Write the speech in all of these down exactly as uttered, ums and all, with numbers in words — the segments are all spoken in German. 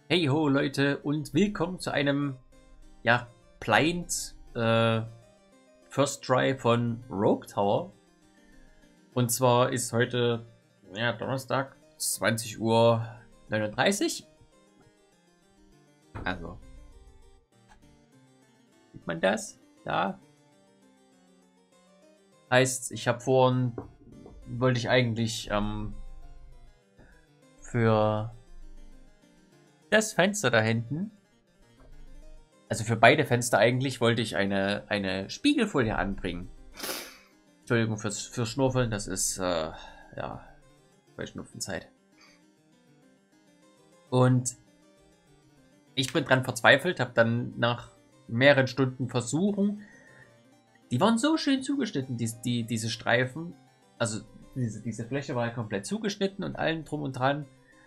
Hey ho Leute und willkommen zu einem ja, Blind äh, First Try von Rogue Tower. Und zwar ist heute ja, Donnerstag zwanzig Uhr neununddreißig. Also, sieht man das? Da. Heißt, ich habe vorhin, wollte ich eigentlich ähm, für das Fenster da hinten, also für beide Fenster eigentlich, wollte ich eine, eine Spiegelfolie anbringen. Entschuldigung fürs, fürs Schnurfeln, das ist, äh, ja, bei Schnupfenzeit. Und ich bin dran verzweifelt, habe dann nach mehreren Stunden Versuchen, die waren so schön zugeschnitten, die, die, diese Streifen, also diese, diese Fläche war ja komplett zugeschnitten und allen drum und dran.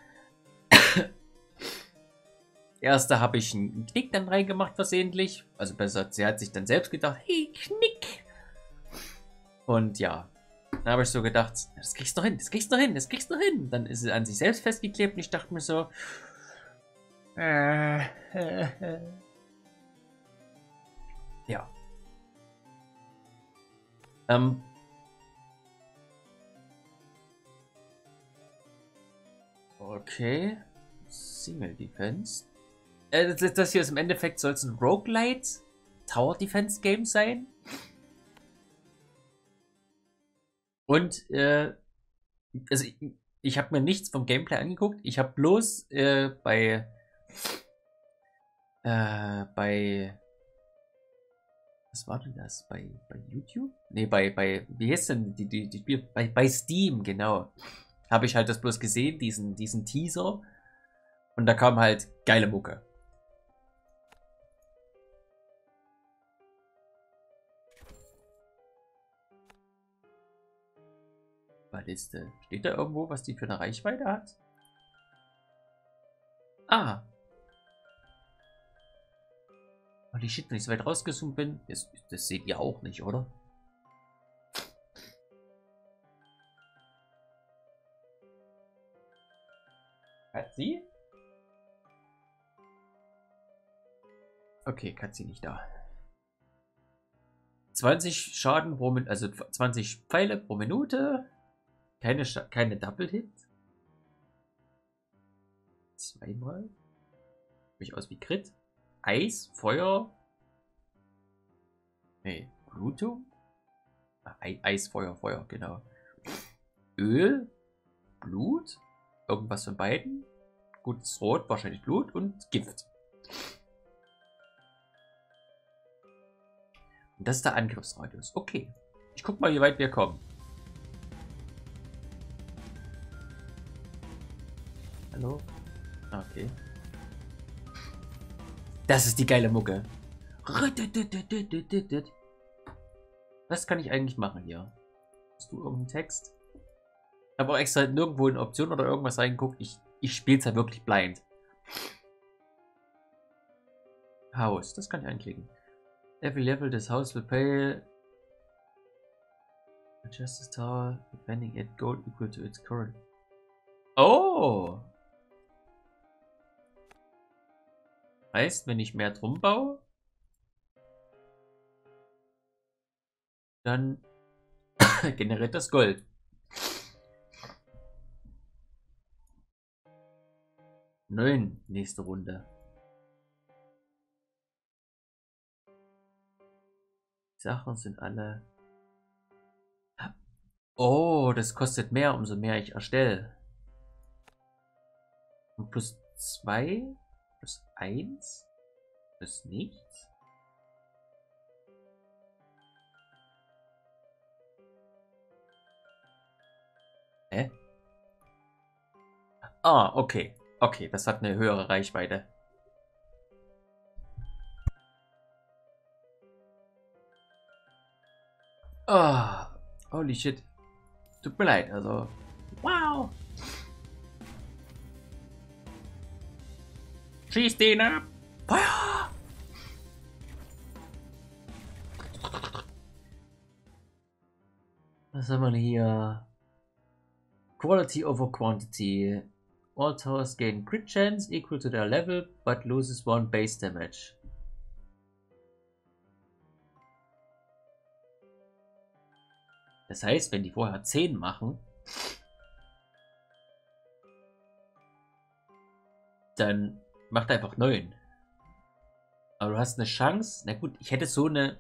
Erste habe ich einen Knick dann reingemacht versehentlich, also besser, sie hat sich dann selbst gedacht, hey, Knick. Und ja, dann habe ich so gedacht, das kriegst du noch hin, das kriegst du noch hin, das kriegst du noch hin. Dann ist sie an sich selbst festgeklebt und ich dachte mir so, äh, äh, äh. ja. Ähm, okay. Single Defense. Äh, das, das hier ist im Endeffekt, soll es ein Roguelite Tower Defense Game sein. Und, äh, also ich, ich habe mir nichts vom Gameplay angeguckt. Ich habe bloß äh, bei, äh, bei, was war denn das? Bei, bei YouTube? Ne, bei, bei, wie heißt denn die, die, die Spiel? Bei, bei Steam, genau. Habe ich halt das bloß gesehen, diesen, diesen Teaser. Und da kam halt geile Mucke. Balliste. Steht da irgendwo, was die für eine Reichweite hat? Ah. Holy shit, wenn ich so weit rausgezoomt bin, das, das seht ihr auch nicht, oder? Hat sie? Okay, hat sie nicht da. zwanzig Schaden pro Minute, also zwanzig Pfeile pro Minute. Keine, keine Double Hit. Zweimal. Mich aus wie Crit. Eis, Feuer. Nee, Blutung. Ah, Eis, Feuer, Feuer, genau. Öl, Blut. Irgendwas von beiden. Gutes Rot, wahrscheinlich Blut und Gift. Und das ist der Angriffsradius. Okay. Ich guck mal, wie weit wir kommen. Hallo? Okay. Das ist die geile Mucke. Was kann ich eigentlich machen hier? Hast du irgendeinen Text? Ich habe auch extra nirgendwo in Optionen oder irgendwas reingeguckt. Ich, ich spiele es ja wirklich blind. Haus, das kann ich anklicken. Every level this house will pay Justice Tower depending at gold equal to its current. Oh! Heißt, wenn ich mehr drum baue, dann generiert das Gold. Neun, nächste Runde. Die Sachen sind alle... Oh, das kostet mehr, umso mehr ich erstelle. Und plus zwei, plus eins, plus nichts. Hä? Ah, okay. Okay, das hat eine höhere Reichweite. Ah, oh, holy shit. Tut mir leid, also. Wow. Schieß den ab. Feuer. Was haben wir hier? Quality over Quantity. All towers gain crit chance equal to their level, but loses one base damage. Das heißt, wenn die vorher zehn machen, dann macht er einfach neun. Aber du hast eine Chance. Na gut, ich hätte so eine.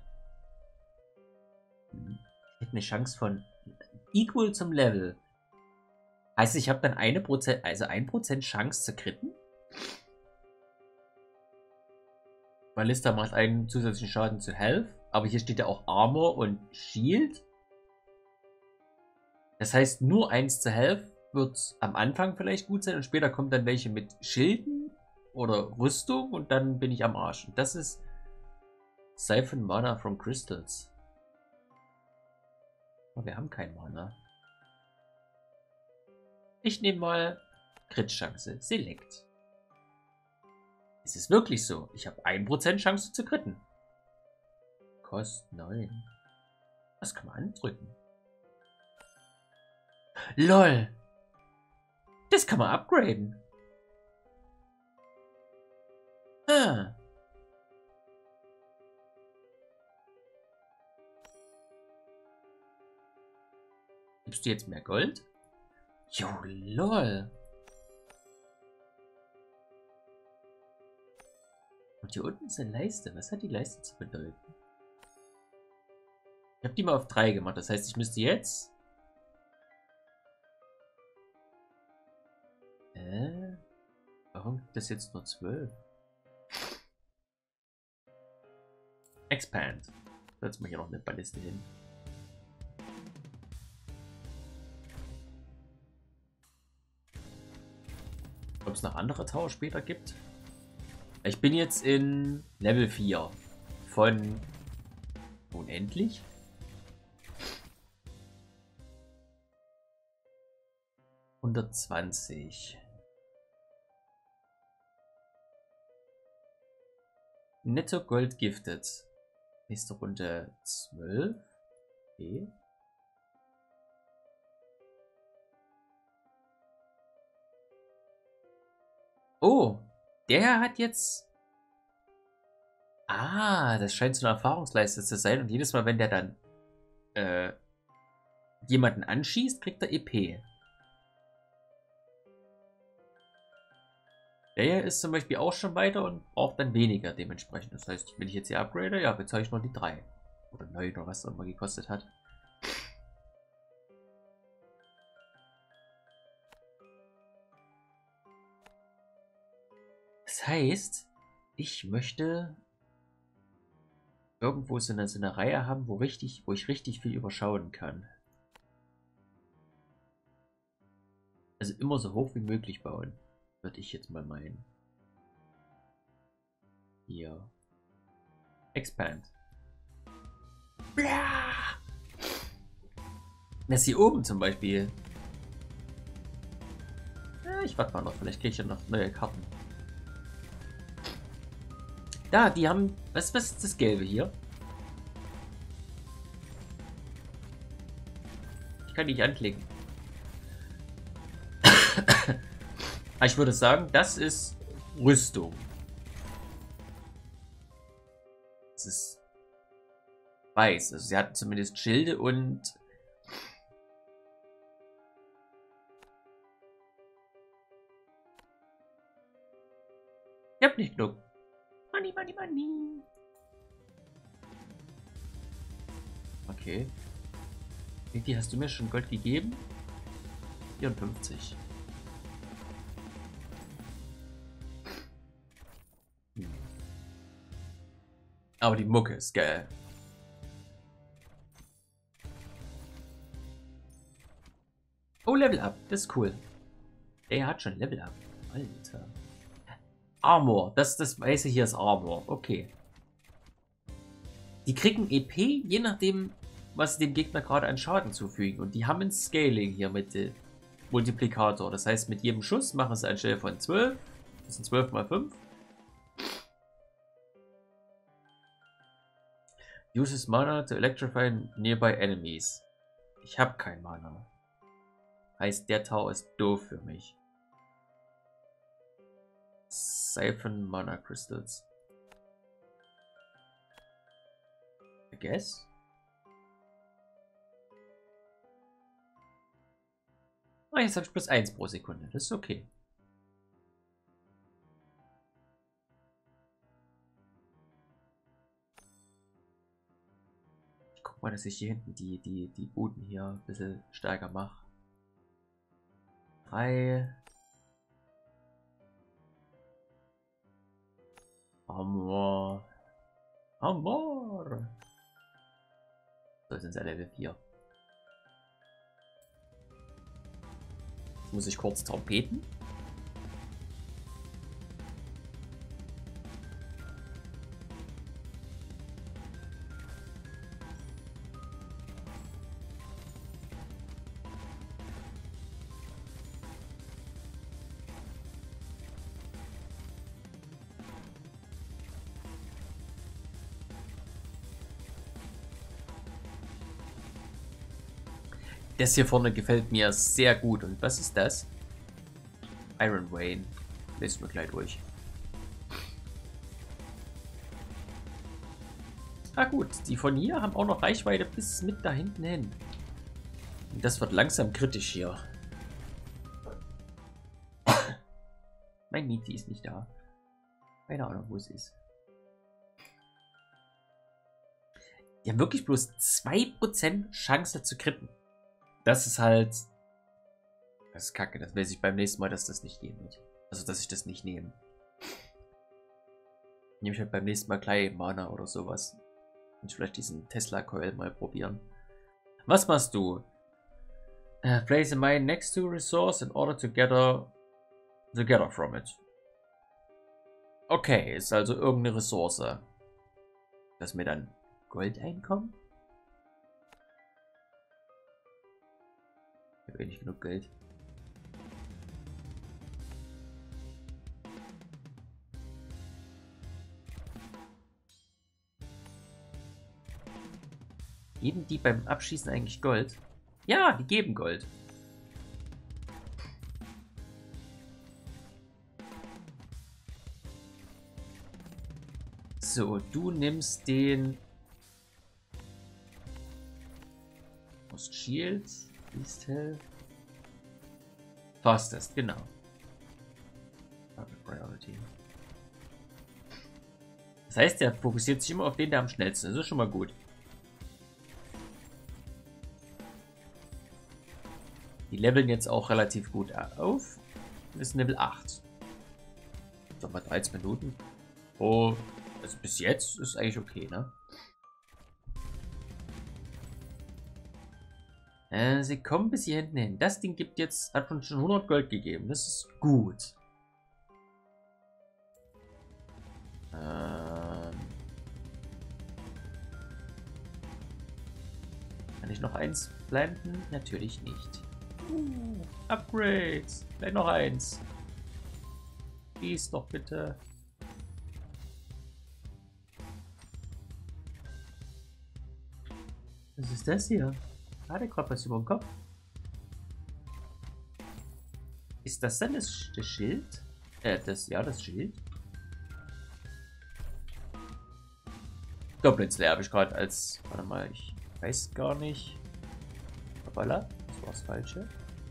Ich hätte eine Chance von equal zum Level. Heißt, ich habe dann eine Prozent, also ein Prozent Chance zu kritten. Ballista macht einen zusätzlichen Schaden zu Health. Aber hier steht ja auch Armor und Shield. Das heißt, nur eins zu Health wird am Anfang vielleicht gut sein und später kommen dann welche mit Schilden oder Rüstung und dann bin ich am Arsch. Und das ist Siphon Mana from Crystals. Aber wir haben kein Mana. Ich nehme mal Crit-Chance. Select. Es ist wirklich so. Ich habe ein Prozent Chance zu kritten. Kost neun. Das kann man andrücken. LOL. Das kann man upgraden. Ah. Gibst du jetzt mehr Gold? Jo, lol. Und hier unten ist eine Leiste. Was hat die Leiste zu bedeuten? Ich habe die mal auf drei gemacht. Das heißt, ich müsste jetzt... Äh? Warum gibt es jetzt nur zwölf? Expand. Setz mal hier noch eine Balliste hin. Ob es noch andere Tower später gibt? Ich bin jetzt in Level vier von unendlich. hundertzwanzig. Netto Gold gifted. Nächste Runde zwölf. Okay. Oh, der hat jetzt... Ah, das scheint so eine Erfahrungsleiste zu sein. Und jedes Mal, wenn der dann äh, jemanden anschießt, kriegt er E P. Der hier ist zum Beispiel auch schon weiter und braucht dann weniger dementsprechend. Das heißt, wenn ich jetzt hier upgrade, ja, bezahle ich noch die drei. Oder neun oder was auch immer gekostet hat. Das heißt, ich möchte irgendwo so eine, so eine Reihe haben, wo, richtig, wo ich richtig viel überschauen kann. Also immer so hoch wie möglich bauen, würde ich jetzt mal meinen. Hier. Expand. Das hier oben zum Beispiel. Ja, ich warte mal noch, vielleicht kriege ich ja noch neue Karten. Da, die haben... Was, was ist das Gelbe hier? Ich kann die nicht anklicken. Ich würde sagen, das ist Rüstung. Das ist weiß. Also sie hatten zumindest Schilde und... Ich hab nicht genug. Money, money, money. Okay. Wie viel hast du mir schon Gold gegeben? vierundfünfzig. Hm. Aber die Mucke ist geil. Oh, Level Up. Das ist cool. Er hat schon Level Up. Alter. Armor. Das, das weiße hier ist Armor. Okay. Die kriegen E P, je nachdem, was sie dem Gegner gerade an Schaden zufügen. Und die haben ein Scaling hier mit dem Multiplikator. Das heißt, mit jedem Schuss machen sie anstelle von zwölf. Das sind zwölf mal fünf. Uses Mana to electrify nearby enemies. Ich habe kein Mana. Heißt, der Tower ist doof für mich. Siphon Mana Crystals. I guess. Ah, jetzt habe ich plus eins pro Sekunde. Das ist okay. Ich guck mal, dass ich hier hinten die, die, die Booten hier ein bisschen stärker mache. Drei. Amor. Amor. So sind sie Level vier. Jetzt muss ich kurz trompeten. Das hier vorne gefällt mir sehr gut. Und was ist das? Iron Wayne. Lesen wir gleich durch. Ah gut, die von hier haben auch noch Reichweite bis mit da hinten hin. Und das wird langsam kritisch hier. Mein Mieti ist nicht da. Keine Ahnung, wo es ist. Die haben wirklich bloß zwei Prozent Chance zu kritten. Das ist halt... Das ist kacke. Das weiß ich beim nächsten Mal, dass das nicht gehen wird. Also, dass ich das nicht nehme. Nehme ich halt beim nächsten Mal gleich Mana oder sowas. Und vielleicht diesen Tesla-Coil mal probieren. Was machst du? Uh, place a mine next to a resource in order to gather, to gather from it. Okay, ist also irgendeine Ressource. Dass mir dann Gold einkommt? Ich habe eh nicht genug Geld. Geben die beim Abschießen eigentlich Gold? Ja, die geben Gold. So, du nimmst den Most Shields. East Hill. Fastest, genau. Priority. Das heißt, der fokussiert sich immer auf den, der am schnellsten ist. Das ist schon mal gut. Die leveln jetzt auch relativ gut auf. Das ist Level acht. Sagen wir dreizehn Minuten. Oh, also bis jetzt ist eigentlich okay, ne? Äh, sie kommen bis hier hinten hin. Das Ding gibt jetzt, hat uns schon hundert Gold gegeben. Das ist gut. Ähm, kann ich noch eins blenden? Natürlich nicht. Uh, Upgrades. Vielleicht noch eins. Dies doch bitte. Was ist das hier? Hatte gerade was über dem Kopf. Ist das denn das, das Schild? Äh, das, ja, das Schild. Goblins leer habe ich gerade als... Warte mal, ich weiß gar nicht. Hoppala, das war das Falsche.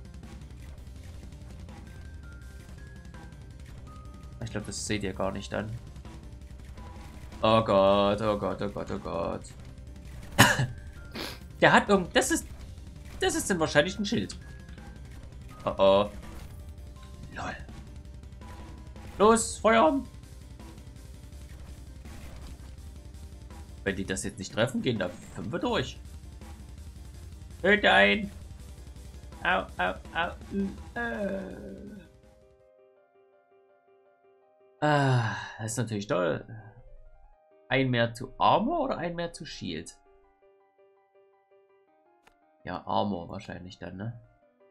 Ich glaube, das seht ihr gar nicht dann. Oh Gott, oh Gott, oh Gott, oh Gott. Der hat irgend... Das ist... Das ist dann wahrscheinlich ein Schild. Oh oh. Lol. Los, feuern! Wenn die das jetzt nicht treffen, gehen da fünf durch. Töte ein! Au, au, au. Äh. Ah, das ist natürlich toll. Ein mehr zu Armor oder ein mehr zu Shield? Ja, Armor wahrscheinlich dann, ne?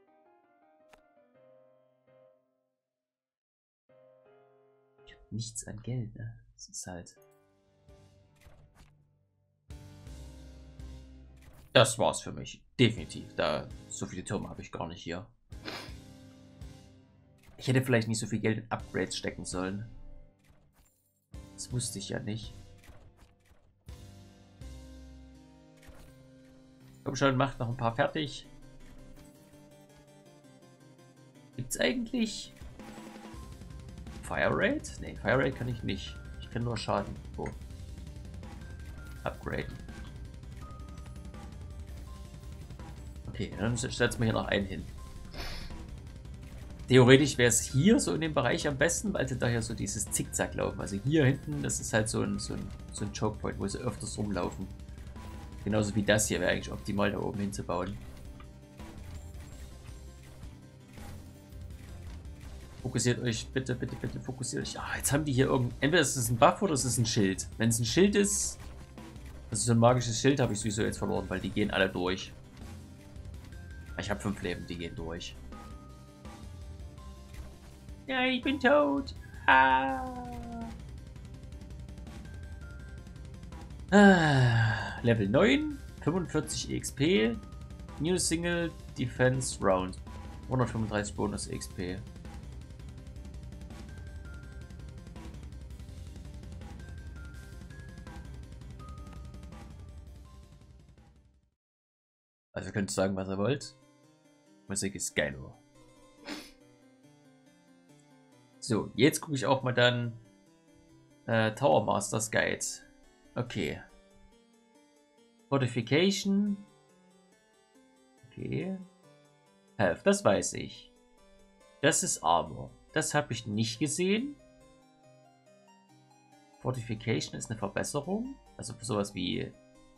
Ich hab nichts an Geld, ne? Das ist halt... Das war's für mich. Definitiv. Da so viele Türme habe ich gar nicht hier. Ich hätte vielleicht nicht so viel Geld in Upgrades stecken sollen. Das wusste ich ja nicht. Komm schon, macht noch ein paar fertig. Gibt's eigentlich Fire Rate? Ne, Fire Rate kann ich nicht. Ich kann nur Schaden. Oh. Upgraden. Okay, dann setzen wir hier noch einen hin. Theoretisch wäre es hier so in dem Bereich am besten, weil sie da hier so dieses Zickzack laufen. Also hier hinten, das ist halt so ein, so ein, so ein Choke Point, wo sie öfters rumlaufen. Genauso wie das hier wäre eigentlich optimal da oben hinzubauen. Fokussiert euch, bitte, bitte, bitte, fokussiert euch. Ah, jetzt haben die hier irgend... Entweder ist es ein Buff oder es ist ein Schild. Wenn es ein Schild ist, das ist so ein magisches Schild, habe ich sowieso jetzt verloren, weil die gehen alle durch. Ich habe fünf Leben, die gehen durch. Ja, ich bin tot. Ah. Ah, Level neun, fünfundvierzig E X P, New Single Defense Round, hundertfünfunddreißig Bonus E X P. Also könnt ihr sagen, was ihr wollt. Musik ist geil nur. So, jetzt gucke ich auch mal dann äh, Tower Masters Guide. Okay. Fortification. Okay. Health, das weiß ich. Das ist Armor. Das habe ich nicht gesehen. Fortification ist eine Verbesserung. Also für sowas wie...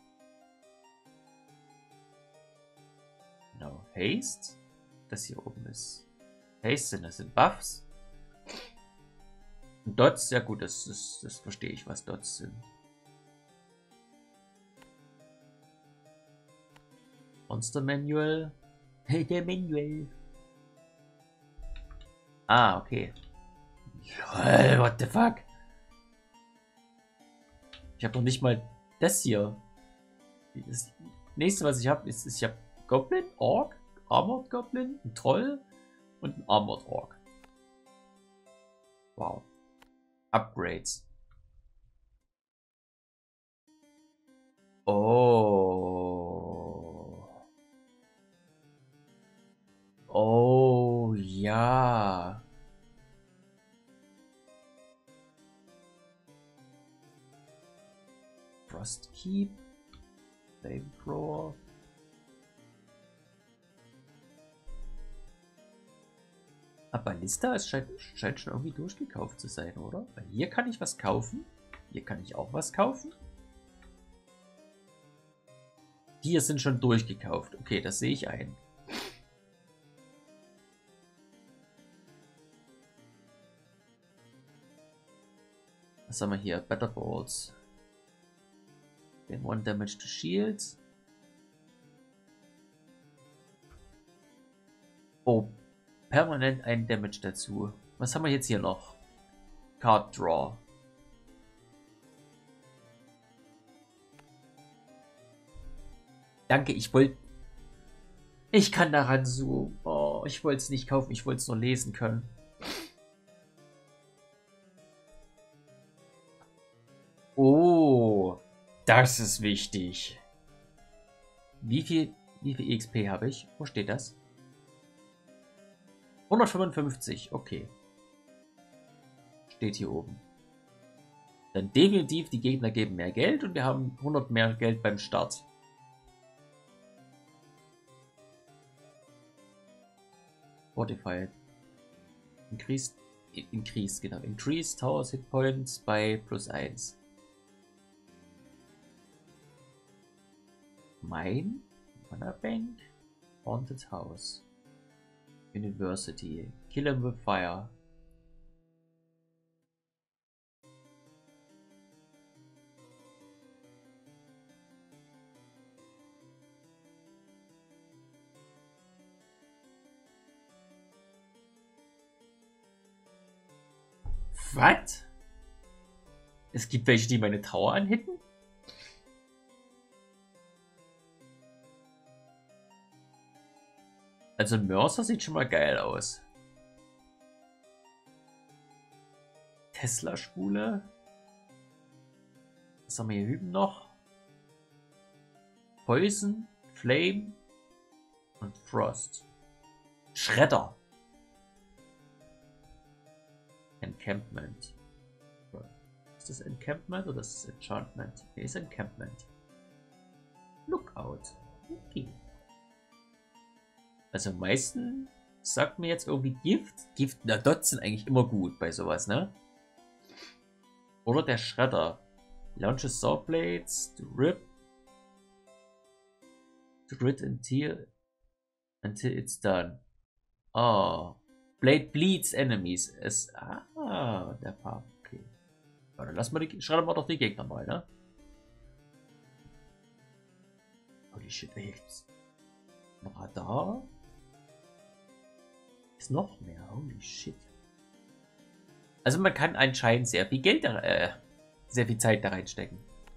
Genau, Haste. Das hier oben ist Haste, das sind Buffs. Und Dots, ja gut, das, das, das verstehe ich, was Dots sind. Monster Manual. Der Manual. Ah, okay. Lol, what the fuck? Ich habe noch nicht mal das hier. Das nächste, was ich habe, ist, ist ich habe Goblin, Orc, Armored Goblin, ein Troll und ein Armored Orc. Wow. Upgrades. Oh. Oh, ja. Frostkeep. Flamethrower. Aber Ballista es scheint, scheint schon irgendwie durchgekauft zu sein, oder? Weil hier kann ich was kaufen. Hier kann ich auch was kaufen. Hier sind schon durchgekauft. Okay, das sehe ich ein. Was haben wir hier? Better Balls. Den One Damage to Shields. Oh, permanent ein Damage dazu. Was haben wir jetzt hier noch? Card Draw. Danke, ich wollte... Ich kann daran so... Oh, ich wollte es nicht kaufen, ich wollte es nur lesen können. Oh, das ist wichtig. Wie viel, wie viel E X P habe ich? Wo steht das? hundertfünfundfünfzig, okay. Steht hier oben. Dann definitiv, die Gegner geben mehr Geld und wir haben hundert mehr Geld beim Start. Fortified. Increased, increased, genau. Increased Towers Hit Points bei plus eins. Mine, Mana Bank, Haunted House, University, Kill 'em with Fire. Was? Es gibt welche, die meine Tower anhitten? Also Mercer sieht schon mal geil aus. Tesla-Spule. Was haben wir hier hüben noch? Poison, Flame und Frost. Schredder. Encampment. Ist das Encampment oder ist das Enchantment? Hier ist Encampment. Lookout. Okay. Also am meisten sagt mir jetzt irgendwie Gift. Gift, na Dots sind eigentlich immer gut bei sowas, ne? Oder der Schredder. Launches Sawblades, to rip. To grit until, until it's done. Oh. Blade bleeds enemies. Es, ah, der Farb. Okay. Ja, dann lassen wir die, schreiben wir doch die Gegner mal, ne? Holy shit, ey. Ein Radar. Ist noch mehr. Holy shit. Also man kann anscheinend sehr viel Geld, äh, sehr viel Zeit da reinstecken.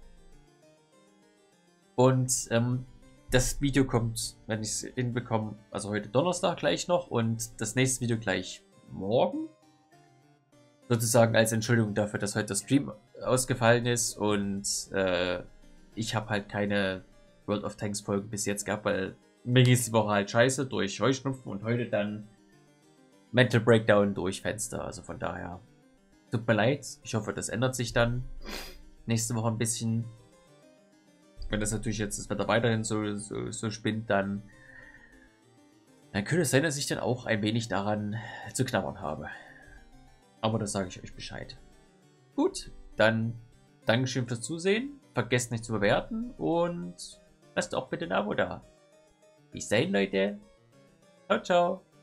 Und ähm, das Video kommt, wenn ich es hinbekomme, also heute Donnerstag gleich noch und das nächste Video gleich morgen. Sozusagen als Entschuldigung dafür, dass heute der Stream ausgefallen ist und äh, ich habe halt keine World of Tanks Folgen bis jetzt gehabt, weil mir ging es die Woche halt scheiße durch Heuschnupfen und heute dann Mental Breakdown durch Fenster. Also von daher, tut mir leid. Ich hoffe, das ändert sich dann nächste Woche ein bisschen. Wenn das natürlich jetzt das Wetter weiterhin so, so, so spinnt, dann, dann könnte es sein, dass ich dann auch ein wenig daran zu knabbern habe. Aber das sage ich euch Bescheid. Gut, dann Dankeschön fürs Zusehen. Vergesst nicht zu bewerten und lasst auch bitte ein Abo da. Bis dahin, Leute. Ciao, ciao.